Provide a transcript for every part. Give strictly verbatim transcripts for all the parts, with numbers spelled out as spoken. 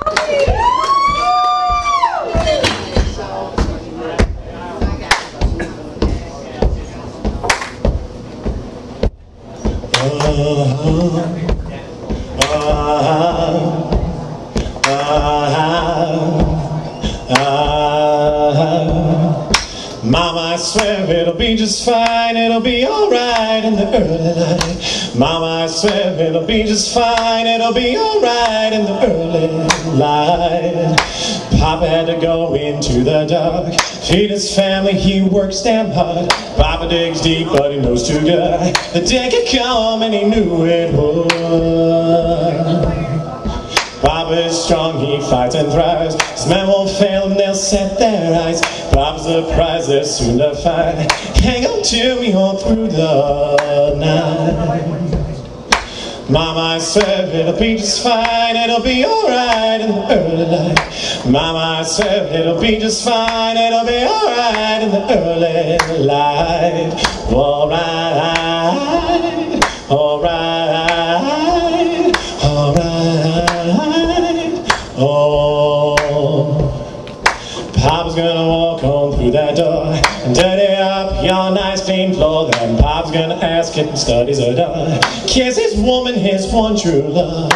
Mama, I swear it'll be just fine, it'll be alright in the early light. Mama, I swear it'll be just fine, it'll be alright in the early light. Papa had to go into the dark, feed his family, he works damn hard. Papa digs deep, but he knows too good. The day could come and he knew it would. Papa is strong, he fights and thrives. His men won't fail him, they'll set their eyes. Papa's the prize, they're soon to find. Hang on to me all through the night. Mama, I swear it'll be just fine, it'll be alright in the early light. Mama, I swear it'll be just fine, it'll be alright in the early light. Alright, alright, alright, oh. Papa's gonna walk on through that door and dirty up your nice clean floor. Then Papa's gonna ask if his studies are done. Kiss his woman, his one true love.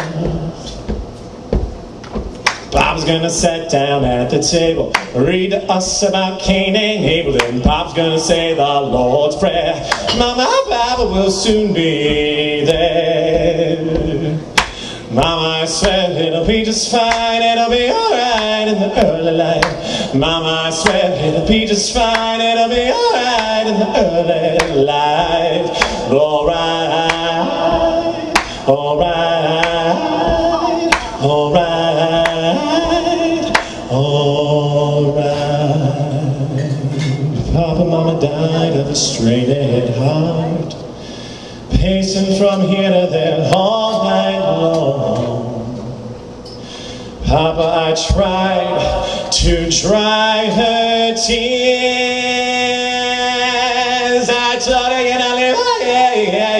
Papa's gonna sit down at the table, read to us about Cain and Abel. Then Papa's gonna say the Lord's Prayer. Mama, Papa will soon be there. Mama, I swear it'll be just fine, it'll be alright in the early light. Mama, I swear it'll be just fine, it'll be alright in the early light. Alright, alright, alright, alright. Papa, Mama died of a strained heart, pacing from here to there all night long. Papa, I tried to dry her tears. I told her, you know, live, yeah, yeah,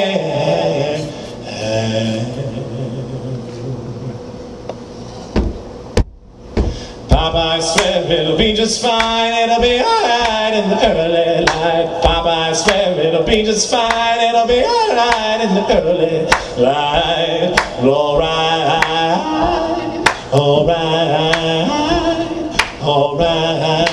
yeah. Papa, I swear it'll be just fine, it'll be alright in the early light. Papa, I swear it'll be just fine, it'll be alright in the early light. Alright, alright, alright.